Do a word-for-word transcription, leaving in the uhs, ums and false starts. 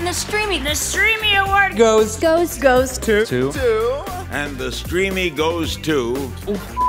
And the Streamy, the Streamy Award goes, goes, goes to, to, And the Streamy goes to...